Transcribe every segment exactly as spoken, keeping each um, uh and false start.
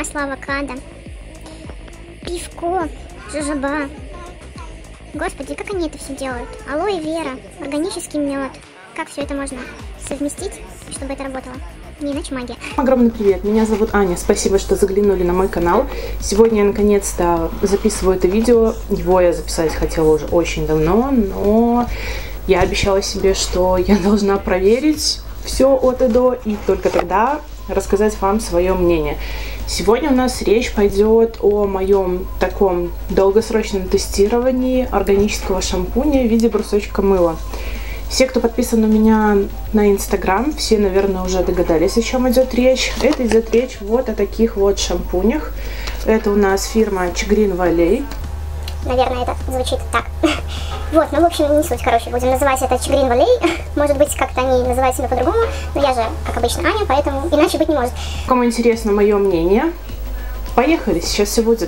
масло авокадо, пивко, жожоба. Господи, как они это все делают? Алоэ вера, органический мед. Как все это можно совместить, чтобы это работало? Не иначе магия. Огромный привет, меня зовут Аня, спасибо, что заглянули на мой канал. Сегодня я наконец-то записываю это видео. Его я записать хотела уже очень давно, но я обещала себе, что я должна проверить все от и до, и только тогда рассказать вам свое мнение. Сегодня у нас речь пойдет о моем таком долгосрочном тестировании органического шампуня в виде брусочка мыла. Все, кто подписан у меня на Инстаграм, все, наверное, уже догадались, о чем идет речь. Это идет речь вот о таких вот шампунях. Это у нас фирма Chagrin Valley. Наверное, это звучит так. Вот, ну, в общем, не суть, короче, будем называть это Chagrin Valley. Может быть, как-то они называют себя по-другому, но я же, как обычно, Аня, поэтому иначе быть не может. Кому интересно мое мнение, поехали, сейчас все будет.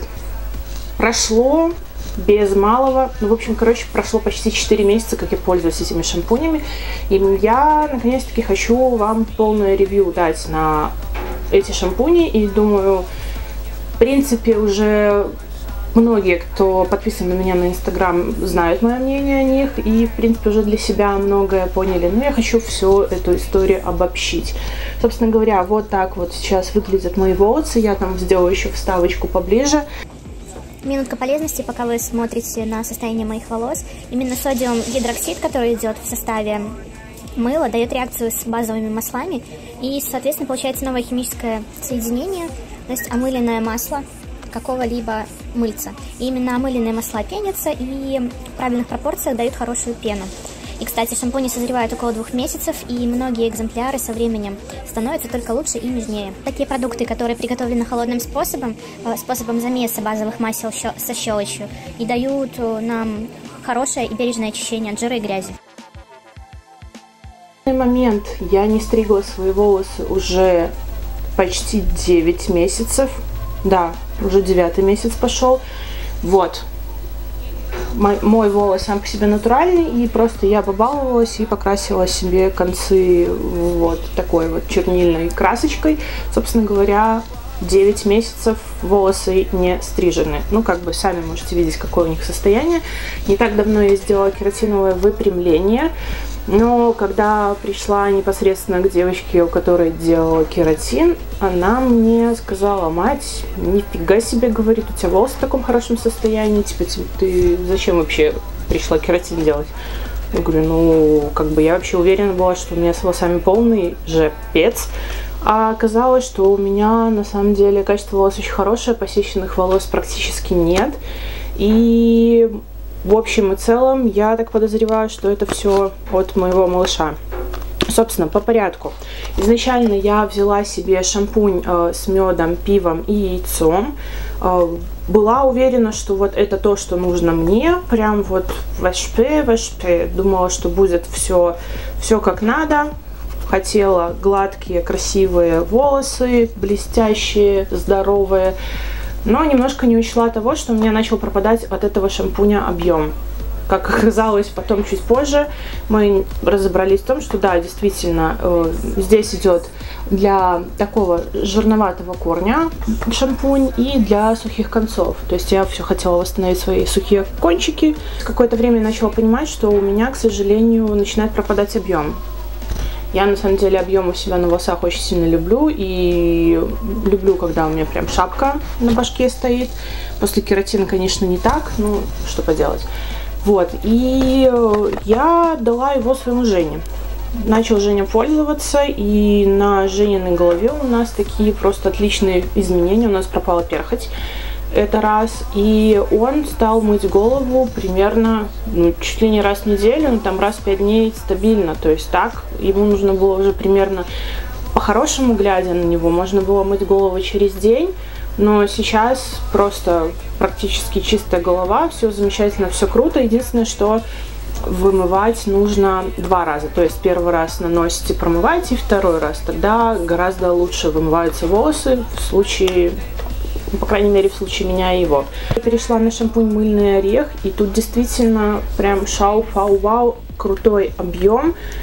Прошло без малого, ну, в общем, короче, прошло почти четыре месяца, как я пользуюсь этими шампунями, и я, наконец-таки, хочу вам полное ревью дать на эти шампуни, и думаю, в принципе, уже многие, кто подписан на меня на Инстаграм, знают мое мнение о них, и, в принципе, уже для себя многое поняли, но я хочу всю эту историю обобщить. Собственно говоря, вот так вот сейчас выглядят мои волосы, я там сделаю еще вставочку поближе. Минутка полезности, пока вы смотрите на состояние моих волос. Именно содиум гидроксид, который идет в составе мыла, дает реакцию с базовыми маслами. И, соответственно, получается новое химическое соединение, то есть омыленное масло какого-либо мыльца. И именно омыленные масла пенятся и в правильных пропорциях дают хорошую пену. И, кстати, шампуни созревают около двух месяцев, и многие экземпляры со временем становятся только лучше и нежнее. Такие продукты, которые приготовлены холодным способом, способом замеса базовых масел со щелочью, и дают нам хорошее и бережное очищение от жира и грязи. В данный момент я не стригла свои волосы уже почти девять месяцев. Да, уже девятый месяц пошел. Вот. Мой, мой волос сам по себе натуральный, и просто я побаловалась и покрасила себе концы вот такой вот чернильной красочкой. Собственно говоря, девять месяцев волосы не стрижены. Ну, как бы сами можете видеть, какое у них состояние. Не так давно я сделала кератиновое выпрямление, но когда пришла непосредственно к девочке, у которой делала кератин, она мне сказала: мать, нифига себе, говорит, у тебя волосы в таком хорошем состоянии, типа, ты зачем вообще пришла кератин делать? Я говорю, ну, как бы я вообще уверена была, что у меня с волосами полный жепец. А оказалось, что у меня на самом деле качество волос очень хорошее, посеченных волос практически нет. И в общем и целом я так подозреваю, что это все от моего малыша. Собственно, по порядку. Изначально я взяла себе шампунь э, с медом, пивом и яйцом. Э, была уверена, что вот это то, что нужно мне. Прям вот вэшпе, вэшпе. Думала, что будет все, все как надо. Хотела гладкие, красивые волосы, блестящие, здоровые. Но немножко не учла того, что у меня начал пропадать от этого шампуня объем. Как оказалось потом, чуть позже, мы разобрались в том, что да, действительно, э, здесь идет для такого жирноватого корня шампунь и для сухих концов. То есть я все хотела восстановить свои сухие кончики. Какое-то время я начала понимать, что у меня, к сожалению, начинает пропадать объем. Я, на самом деле, объем у себя на волосах очень сильно люблю. И люблю, когда у меня прям шапка на башке стоит. После кератина, конечно, не так. Ну, что поделать. Вот. И я дала его своему Жене. Начал Женя пользоваться. И на Жениной голове у нас такие просто отличные изменения. У нас пропала перхоть. Это раз. И он стал мыть голову примерно, ну, чуть ли не раз в неделю, ну, там раз в пять дней стабильно. То есть так, ему нужно было уже примерно, по-хорошему глядя на него, можно было мыть голову через день. Но сейчас просто практически чистая голова, все замечательно, все круто. Единственное, что вымывать нужно два раза. То есть первый раз наносите, промываете, и второй раз. Тогда гораздо лучше вымываются волосы в случае... по крайней мере, в случае меня и его. Я перешла на шампунь «Мыльный орех», и тут действительно прям шау-фау-вау, крутой объем.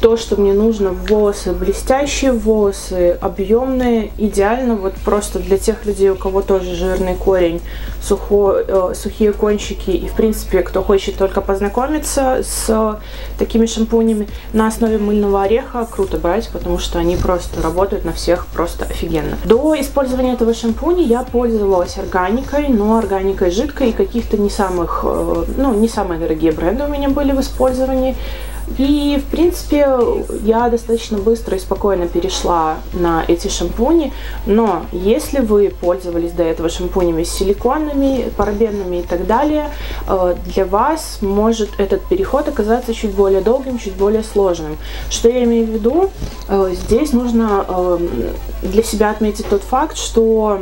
то, что мне нужно. Волосы блестящие, волосы объемные, идеально вот просто для тех людей, у кого тоже жирный корень, сухо, э, сухие кончики, и в принципе, кто хочет только познакомиться с такими шампунями на основе мыльного ореха, круто брать, потому что они просто работают на всех просто офигенно. До использования этого шампуня я пользовалась органикой, но органикой жидкой, и каких-то не самых, э, ну, не самые дорогие бренды у меня были в использовании. И, в принципе, я достаточно быстро и спокойно перешла на эти шампуни, но если вы пользовались до этого шампунями с силиконами, парабенами и так далее, для вас может этот переход оказаться чуть более долгим, чуть более сложным. Что я имею в виду? Здесь нужно для себя отметить тот факт, что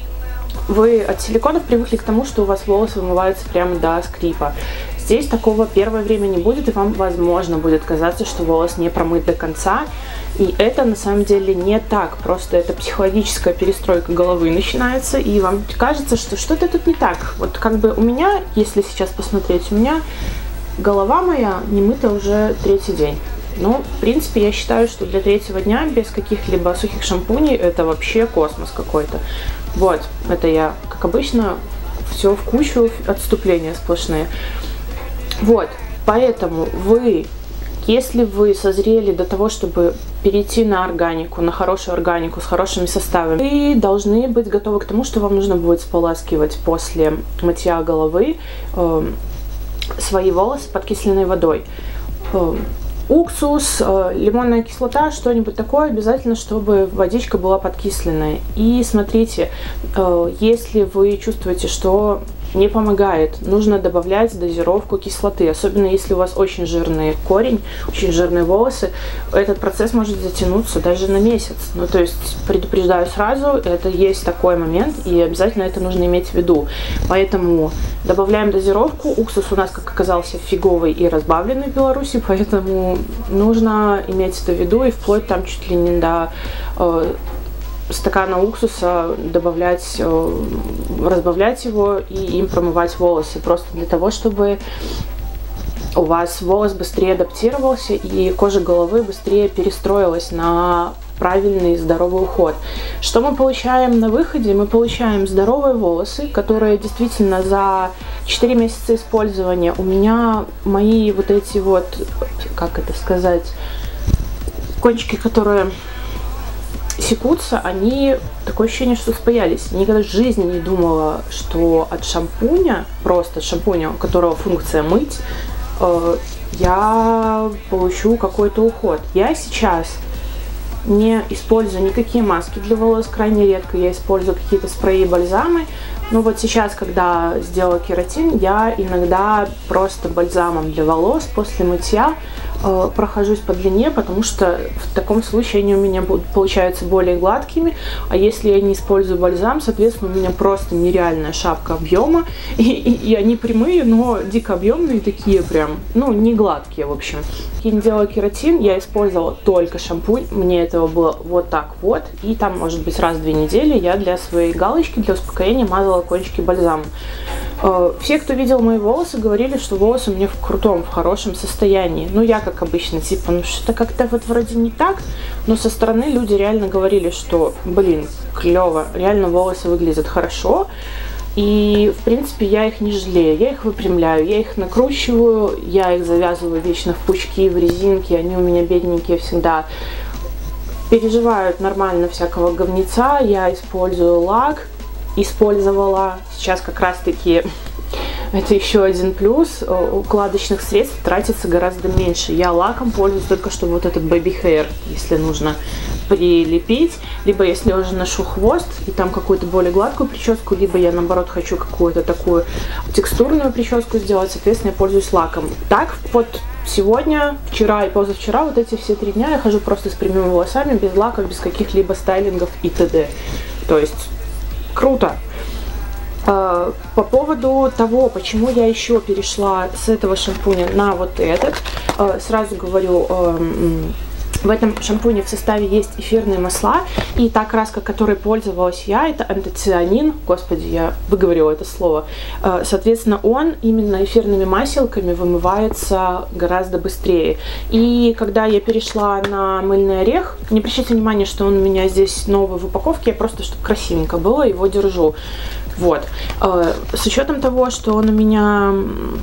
вы от силиконов привыкли к тому, что у вас волосы вымываются прямо до скрипа. Здесь такого первое время не будет, и вам, возможно, будет казаться, что волос не промыт до конца. И это на самом деле не так. Просто это психологическая перестройка головы начинается, и вам кажется, что что-то тут не так. Вот как бы у меня, если сейчас посмотреть, у меня голова моя не мыта уже третий день. Ну, в принципе, я считаю, что для третьего дня без каких-либо сухих шампуней это вообще космос какой-то. Вот, это я, как обычно, все в кучу, отступления сплошные. Вот, поэтому вы, если вы созрели до того, чтобы перейти на органику, на хорошую органику с хорошими составами, вы должны быть готовы к тому, что вам нужно будет споласкивать после мытья головы э, свои волосы подкисленной водой. Э, уксус, э, лимонная кислота, что-нибудь такое, обязательно, чтобы водичка была подкисленная. И смотрите, э, если вы чувствуете, что не помогает, нужно добавлять дозировку кислоты, особенно если у вас очень жирный корень, очень жирные волосы, этот процесс может затянуться даже на месяц. Ну, то есть, предупреждаю сразу, это есть такой момент, и обязательно это нужно иметь в виду. Поэтому добавляем дозировку. Уксус у нас, как оказался, фиговый и разбавленный в Беларуси, поэтому нужно иметь это в виду, и вплоть там чуть ли не до э, стакана уксуса добавлять, э, разбавлять его и им промывать волосы, просто для того, чтобы у вас волос быстрее адаптировался и кожа головы быстрее перестроилась на правильный здоровый уход. Что мы получаем на выходе? Мы получаем здоровые волосы, которые действительно за четыре месяца использования у меня мои вот эти вот, как это сказать, кончики, которые секутся, они, такое ощущение, что спаялись. Никогда в жизни не думала, что от шампуня, просто от шампуня, у которого функция мыть, э, я получу какой-то уход. Я сейчас не использую никакие маски для волос, крайне редко я использую какие-то спреи и бальзамы. Но вот сейчас, когда сделала кератин, я иногда просто бальзамом для волос после мытья э, прохожусь по длине, потому что в таком случае они у меня будут, получаются более гладкими. А если я не использую бальзам, соответственно, у меня просто нереальная шапка объема. И, и, и они прямые, но дико объемные такие прям, ну, не гладкие, в общем. Я не делала кератин, я использовала только шампунь. Мне этого было вот так вот. И там, может быть, раз в две недели я для своей галочки, для успокоения мазала кончики бальзамом. Все, кто видел мои волосы, говорили, что волосы у меня в крутом, в хорошем состоянии. Ну, я, как обычно, типа, ну, что-то как-то вот вроде не так. Но со стороны люди реально говорили, что, блин, клево, реально волосы выглядят хорошо. И, в принципе, я их не жалею. Я их выпрямляю, я их накручиваю, я их завязываю вечно в пучки, в резинки. Они у меня бедненькие всегда переживают нормально всякого говнеца. Я использую лак. Использовала сейчас как раз таки, это еще один плюс, укладочных средств тратится гораздо меньше. Я лаком пользуюсь только, чтобы вот этот baby hair, если нужно прилепить, либо если я уже ношу хвост и там какую-то более гладкую прическу, либо я наоборот хочу какую-то такую текстурную прическу сделать, соответственно, я пользуюсь лаком. Так вот сегодня, вчера и позавчера, вот эти все три дня я хожу просто с прямыми волосами, без лаков, без каких-либо стайлингов и т.д. То есть круто. По поводу того, почему я еще перешла с этого шампуня на вот этот, сразу говорю, В этом шампуне в составе есть эфирные масла, и та краска, которой пользовалась я, это антоцианин, господи, я выговорила это слово. Соответственно, он именно эфирными маселками вымывается гораздо быстрее. И когда я перешла на мыльный орех, не обращайте внимания, что он у меня здесь новый в упаковке, я просто, чтобы красивенько было, его держу. Вот. С учетом того, что он у меня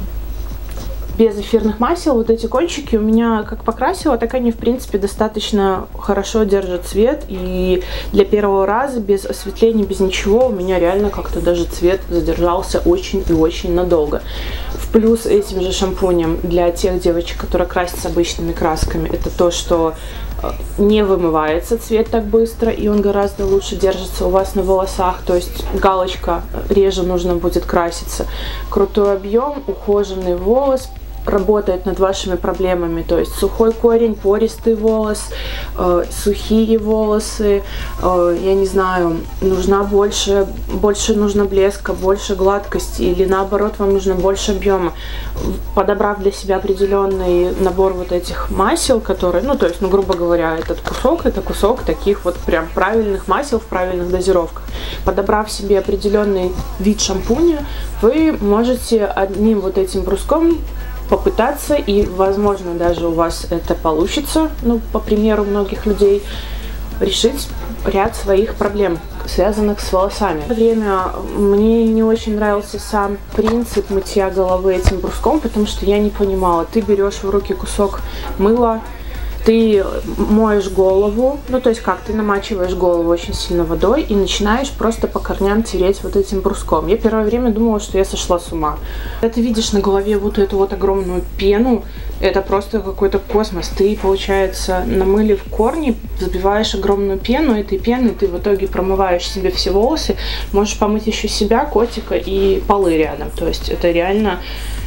без эфирных масел, вот эти кончики у меня как покрасила, так они в принципе достаточно хорошо держат цвет, и для первого раза без осветления, без ничего у меня реально как-то даже цвет задержался очень и очень надолго. В плюс этим же шампунем для тех девочек, которые красятся обычными красками, это то, что не вымывается цвет так быстро, и он гораздо лучше держится у вас на волосах, то есть галочка, реже нужно будет краситься. Крутой объем, ухоженный волос, работает над вашими проблемами, то есть сухой корень, пористый волос, э, сухие волосы, э, я не знаю, нужна больше, больше нужно блеска, больше гладкости, или наоборот вам нужно больше объема. Подобрав для себя определенный набор вот этих масел, которые, ну то есть, ну грубо говоря, этот кусок, это кусок таких вот прям правильных масел в правильных дозировках. Подобрав себе определенный вид шампуня, вы можете одним вот этим бруском попытаться, и возможно даже у вас это получится, ну по примеру многих людей, решить ряд своих проблем, связанных с волосами. В то время мне не очень нравился сам принцип мытья головы этим бруском, потому что я не понимала, ты берешь в руки кусок мыла, ты моешь голову, ну то есть как, ты намачиваешь голову очень сильно водой и начинаешь просто по корням тереть вот этим бруском. Я первое время думала, что я сошла с ума. Когда ты видишь на голове вот эту вот огромную пену, это просто какой-то космос. Ты, получается, намылив корни, забиваешь огромную пену, этой пеной ты в итоге промываешь себе все волосы, можешь помыть еще себя, котика и полы рядом. То есть это реально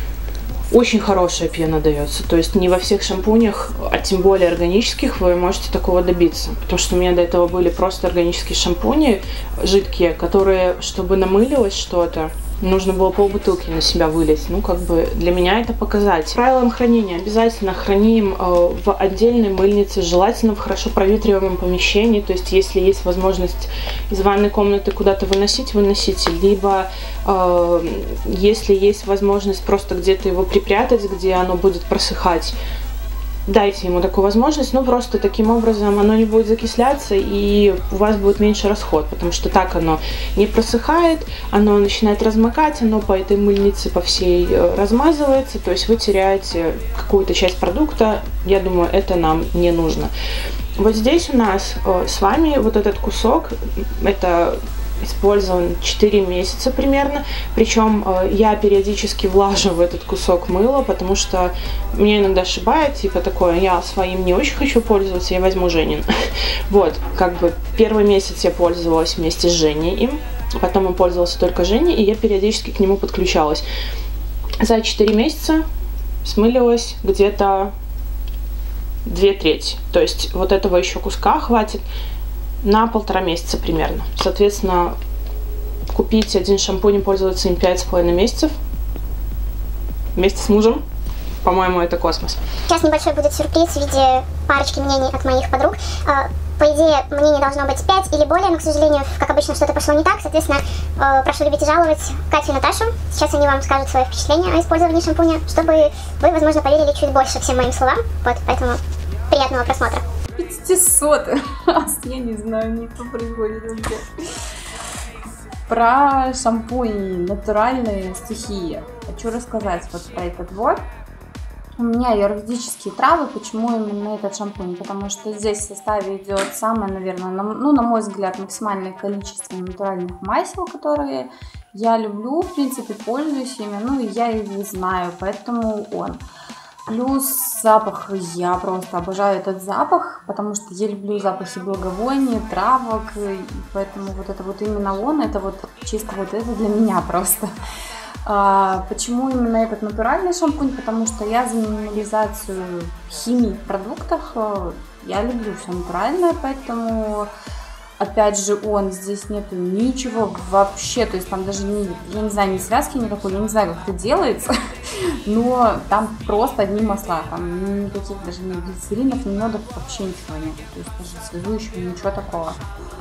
очень хорошая пена дается, то есть не во всех шампунях, а тем более органических, вы можете такого добиться. Потому что у меня до этого были просто органические шампуни, жидкие, которые, чтобы намылилось что-то, нужно было полбутылки на себя вылить. Ну, как бы для меня это показатель. Правилам хранения: обязательно храним э, в отдельной мыльнице, желательно в хорошо проветриваемом помещении. То есть, если есть возможность из ванной комнаты куда-то выносить, выносите. Либо, э, если есть возможность просто где-то его припрятать, где оно будет просыхать, дайте ему такую возможность, но просто таким образом оно не будет закисляться, и у вас будет меньше расход, потому что так оно не просыхает, оно начинает размокать, оно по этой мыльнице по всей размазывается, то есть вы теряете какую-то часть продукта. Я думаю, это нам не нужно. Вот здесь у нас с вами вот этот кусок, это использован четыре месяца примерно, причем э, я периодически влаживаю этот кусок мыла, потому что меня иногда ошибает, типа такое, я своим не очень хочу пользоваться, я возьму Женин. Вот, как бы первый месяц я пользовалась вместе с Женей им, потом он пользовался только Женей, и я периодически к нему подключалась. За четыре месяца смылилось где-то две трети, то есть вот этого еще куска хватит на полтора месяца примерно. Соответственно, купить один шампунь и пользоваться им пять с половиной месяцев вместе с мужем, по-моему, это космос. Сейчас небольшой будет сюрприз в виде парочки мнений от моих подруг. По идее, мнений должно быть пять или более, но, к сожалению, как обычно, что-то пошло не так. Соответственно, прошу любить и жаловать Катю и Наташу. Сейчас они вам скажут свои впечатления о использовании шампуня, чтобы вы, возможно, поверили чуть больше всем моим словам. Вот, поэтому приятного просмотра. пятисот раз, я не знаю, мне что происходит вообще. Про шампунь натуральные стихии хочу рассказать вот про этот вот. У меня аюрведические травы. Почему именно этот шампунь? Потому что здесь в составе идет самое, наверное, на, ну, на мой взгляд, максимальное количество натуральных масел, которые я люблю, в принципе, пользуюсь ими, ну и я их знаю, поэтому он. Плюс запах, я просто обожаю этот запах, потому что я люблю запахи благовоний, травок, и поэтому вот это вот именно он, это вот чисто вот это для меня просто. А, почему именно этот натуральный шампунь? Потому что я за минимализацию химии в продуктах, я люблю все натуральное, поэтому Опять же, он, здесь нету ничего вообще, то есть там даже, не, я не знаю, ни связки никакой, я не знаю, как это делается, но там просто одни масла, там никаких даже ни глицеринов, ни медов, вообще ничего нет, то есть даже связующего, ничего такого.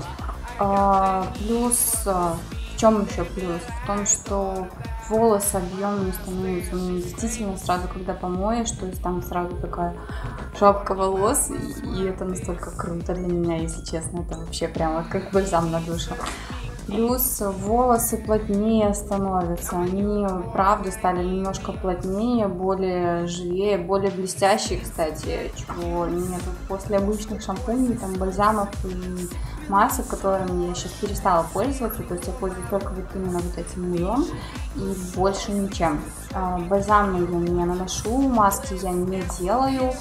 А, плюс, в чем еще плюс? В том, что волосы объемными становятся, ну, действительно, сразу, когда помоешь, то есть там сразу такая шапка волос, и это настолько круто для меня, если честно, это вообще прям вот как бальзам на душу. Плюс волосы плотнее становятся, они, правда, стали немножко плотнее, более живее, более блестящие, кстати, чего нет после обычных шампуней, там, бальзамов и масок, которыми я сейчас перестала пользоваться, то есть я пользуюсь только вот именно вот этим мылом и больше ничем. Бальзамы я не наношу, маски я не делаю,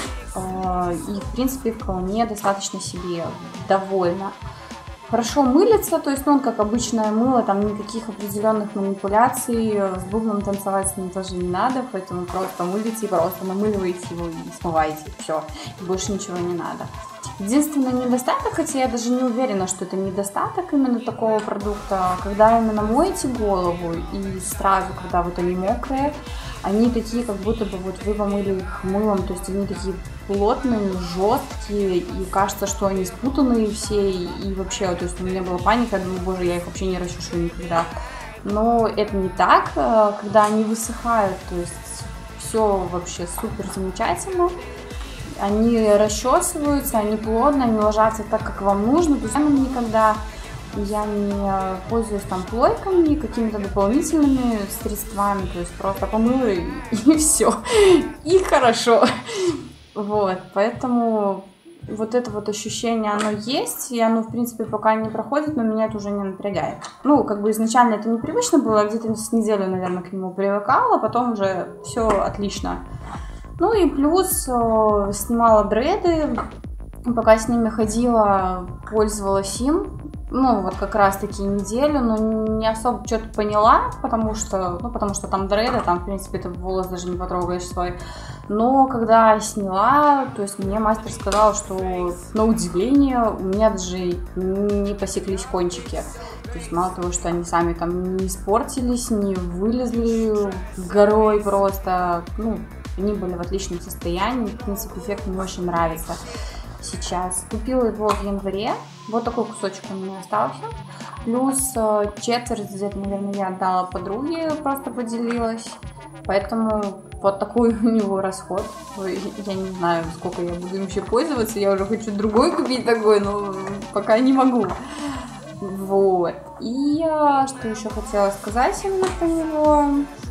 и, в принципе, вполне достаточно себе довольна. Хорошо мылится, то есть, ну, он как обычное мыло, там никаких определенных манипуляций, с бубном танцевать с ним тоже не надо, поэтому просто мылите, просто намыливаете его и смываете, все, больше ничего не надо. Единственный недостаток, хотя я даже не уверена, что это недостаток именно такого продукта, когда именно моете голову и сразу, когда вот они мокрые, они такие, как будто бы вот вы помыли их мылом, то есть они такие плотные, жесткие, и кажется, что они спутанные все, и вообще, то есть у меня была паника, я думаю, боже, я их вообще не расчешу никогда. Но это не так, когда они высыхают, то есть все вообще супер замечательно. Они расчесываются, они плотно, они ложатся так, как вам нужно. То есть никогда я не пользуюсь там плойками, какими-то дополнительными средствами. То есть просто помыла и, и все. И хорошо. Вот, поэтому вот это вот ощущение, оно есть, и оно, в принципе, пока не проходит, но меня это уже не напрягает. Ну, как бы изначально это непривычно было, где-то с неделю, наверное, к нему привыкала, потом уже все отлично. Ну и плюс э, снимала дреды, пока с ними ходила, пользовалась им, ну вот как раз таки неделю, но не особо что-то поняла, потому что, ну потому что там дреды, там в принципе ты волос даже не потрогаешь свой. Но когда сняла, то есть мне мастер сказал, что на удивление у меня даже не посеклись кончики. То есть мало того, что они сами там не испортились, не вылезли горой просто, ну, они были в отличном состоянии, в принципе, эффект мне очень нравится сейчас. Купила его в январе, вот такой кусочек у меня остался, плюс четверть где-то, наверное, я отдала подруге, просто поделилась, поэтому вот такой у него расход. Я не знаю, сколько я буду им вообще пользоваться, я уже хочу другой купить такой, но пока не могу. Вот, и что еще хотела сказать именно про него?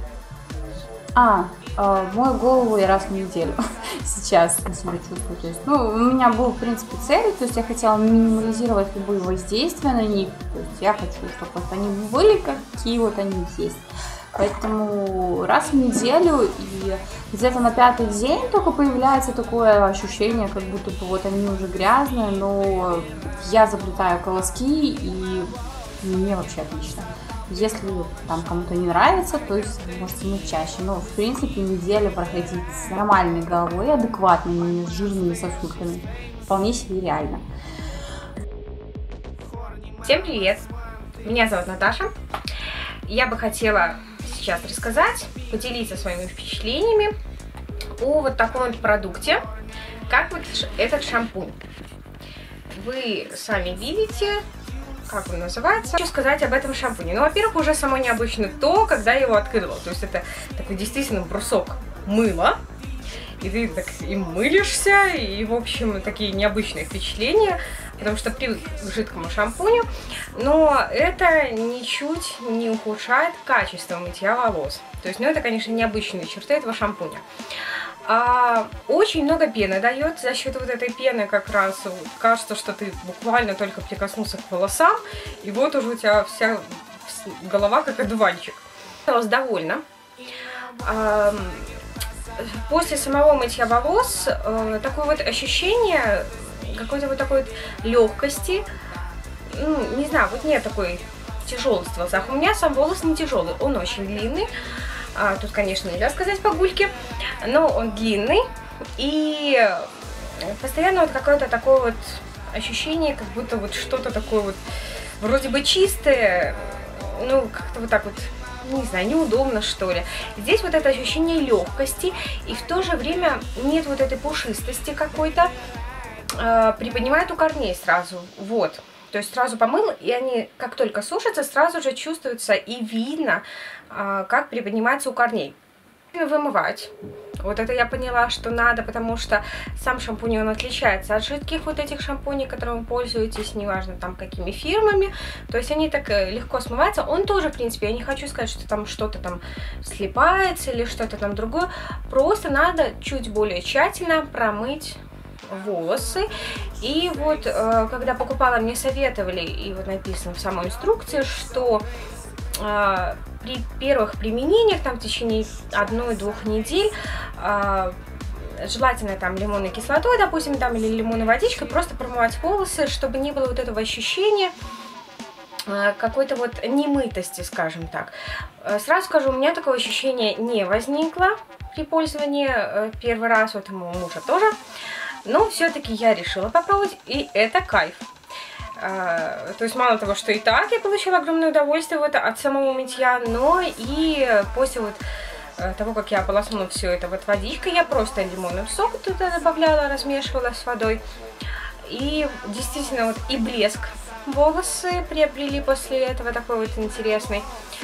А, э, мою голову я раз в неделю сейчас на себя чувствую. То есть, ну, у меня был, в принципе, цель, то есть я хотела минимализировать любые воздействия на них. То есть я хочу, чтобы вот они были, какие вот они есть. Поэтому раз в неделю, и где-то на пятый день только появляется такое ощущение, как будто бы вот они уже грязные, но я заплетаю колоски, и мне вообще отлично. Если там кому-то не нравится, то есть можете мыть чаще. Но, в принципе, неделя проходить с нормальной головой, адекватной, не с жирными сосудками, вполне себе реально. Всем привет! Меня зовут Наташа. Я бы хотела сейчас рассказать, поделиться своими впечатлениями о вот таком вот продукте, как вот этот шампунь. Вы сами видите, как он называется. Хочу сказать об этом шампуне. Ну, во-первых, уже само необычно то, когда я его открыла. То есть это такой действительно брусок мыла. И ты так им мылишься, и, в общем, такие необычные впечатления, потому что привык к жидкому шампуню. Но это ничуть не ухудшает качество мытья волос. То есть, ну, это, конечно, необычные черты этого шампуня. А, очень много пены дает. За счет вот этой пены как раз кажется, что ты буквально только прикоснулся к волосам, и вот уже у тебя вся голова как одуванчик. Я осталась довольна. А, после самого мытья волос а, такое вот ощущение какой-то вот такой вот легкости. Ну, не знаю, вот нет такой тяжелости в волосах. У меня сам волос не тяжелый, он очень длинный. А, тут, конечно, нельзя сказать по гульке, но он длинный, и постоянно вот какое-то такое вот ощущение, как будто вот что-то такое вот вроде бы чистое, ну, как-то вот так вот, не знаю, неудобно, что ли. Здесь вот это ощущение легкости, и в то же время нет вот этой пушистости какой-то, э, приподнимает у корней сразу, вот. То есть сразу помыл, и они, как только сушатся, сразу же чувствуются и видно, э, как приподнимается у корней. Вымывать. Вот это я поняла, что надо, потому что сам шампунь, он отличается от жидких вот этих шампуней, которыми вы пользуетесь, неважно там какими фирмами. То есть они так легко смываются. Он тоже, в принципе, я не хочу сказать, что там что-то там слипается или что-то там другое. Просто надо чуть более тщательно промыть волосы. И вот, когда покупала, мне советовали, и вот написано в самой инструкции, что при первых применениях, там в течение одной-двух недель, э, желательно там лимонной кислотой, допустим, там, или лимонной водичкой, просто промывать волосы, чтобы не было вот этого ощущения э, какой-то вот немытости, скажем так. Э, сразу скажу, у меня такого ощущения не возникло при пользовании э, первый раз, вот у моего мужа тоже, но все-таки я решила попробовать, и это кайф. Uh, то есть мало того, что и так я получила огромное удовольствие вот от самого мытья, но и после вот uh, того, как я ополоснула все это вот водичкой, я просто лимонный сок туда добавляла, размешивала с водой. И действительно вот и блеск волосы приобрели после этого такой вот интересный.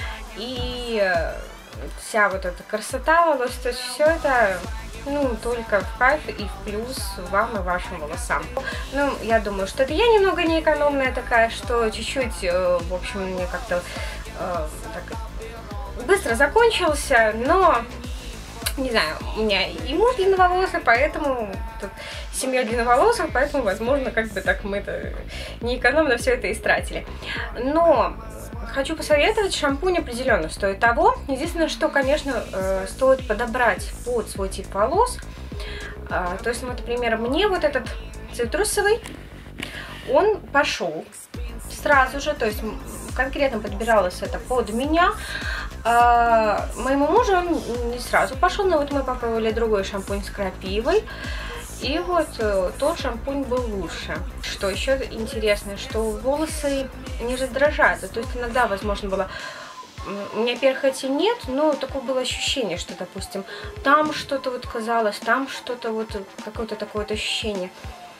И uh, вся вот эта красота волос, то есть все это... Ну, только в кайф и в плюс вам и вашим волосам. Ну, я думаю, что это я немного неэкономная такая, что чуть-чуть, в общем, мне как-то э, так, быстро закончился, но, не знаю, у меня и муж длинноволосый, поэтому тут семья длинноволосых, поэтому, возможно, как бы так мы-то неэкономно все это истратили. Но... Хочу посоветовать, шампунь определенно стоит того. Единственное, что, конечно, э, стоит подобрать под свой тип волос. Э, то есть, вот, например, мне вот этот цитрусовый, он пошел сразу же, то есть конкретно подбиралось это под меня. Э, моему мужу он не сразу пошел, но вот мы попробовали другой шампунь с крапивой. И вот э, тот шампунь был лучше. Что еще интересно, что волосы не раздражаются. То есть иногда, возможно, было... У меня перхоти нет, но такое было ощущение, что, допустим, там что-то вот казалось, там что-то вот, какое-то такое вот ощущение.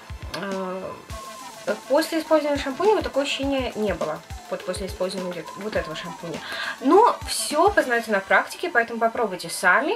После использования шампуня вот такое ощущение не было. Вот после использования вот этого шампуня. Но все познайте на практике, поэтому попробуйте сами,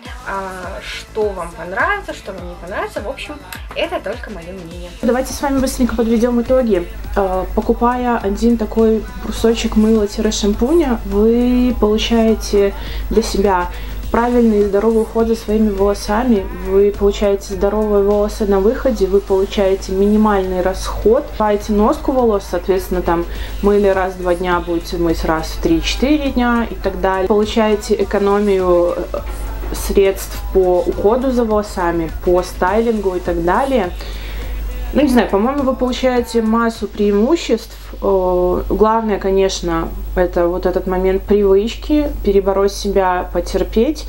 что вам понравится, что вам не понравится. В общем, это только мое мнение. Давайте с вами быстренько подведем итоги. Покупая один такой брусочек мыла-шампуня, вы получаете для себя правильный и здоровый уход за своими волосами, вы получаете здоровые волосы на выходе, вы получаете минимальный расход, покупаете носку волос, соответственно, там мыли раз в два дня, будете мыть раз в три-четыре дня и так далее. Получаете экономию средств по уходу за волосами, по стайлингу и так далее. Ну, не знаю, по-моему, вы получаете массу преимуществ. Главное, конечно, это вот этот момент привычки, перебороть себя, потерпеть.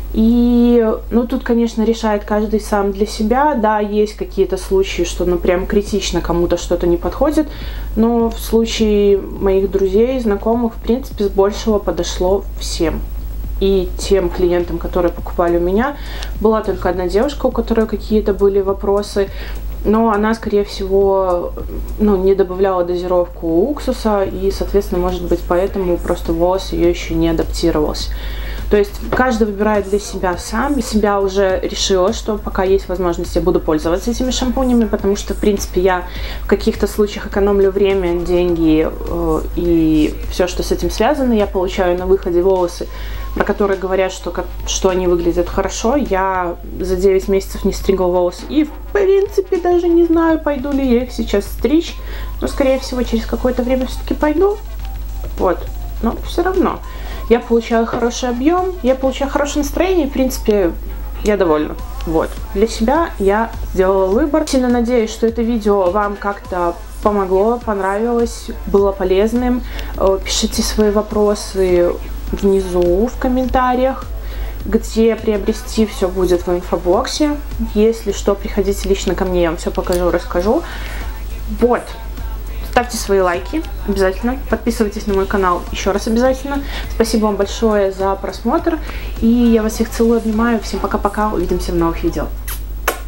И, ну, тут, конечно, решает каждый сам для себя. Да, есть какие-то случаи, что, ну, прям критично кому-то что-то не подходит. Но в случае моих друзей, знакомых, в принципе, с большего подошло всем. И тем клиентам, которые покупали у меня, была только одна девушка, у которой какие-то были вопросы. Но она, скорее всего, ну, не добавляла дозировку уксуса, и, соответственно, может быть, поэтому просто волос ее еще не адаптировался. То есть каждый выбирает для себя сам. Для себя уже решила, что пока есть возможность, я буду пользоваться этими шампунями, потому что, в принципе, я в каких-то случаях экономлю время, деньги э, и все, что с этим связано. Я получаю на выходе волосы, про которые говорят, что, как, что они выглядят хорошо. Я за девять месяцев не стригла волосы и, в принципе, даже не знаю, пойду ли я их сейчас стричь. Но, скорее всего, через какое-то время все-таки пойду. Вот. Но все равно. Я получаю хороший объем, я получаю хорошее настроение, и, в принципе, я довольна. Вот. Для себя я сделала выбор. Сильно надеюсь, что это видео вам как-то помогло, понравилось, было полезным. Пишите свои вопросы внизу в комментариях, где приобрести, все будет в инфобоксе. Если что, приходите лично ко мне, я вам все покажу, расскажу. Вот. Ставьте свои лайки обязательно. Подписывайтесь на мой канал еще раз обязательно. Спасибо вам большое за просмотр. И я вас всех целую, обнимаю. Всем пока-пока. Увидимся в новых видео.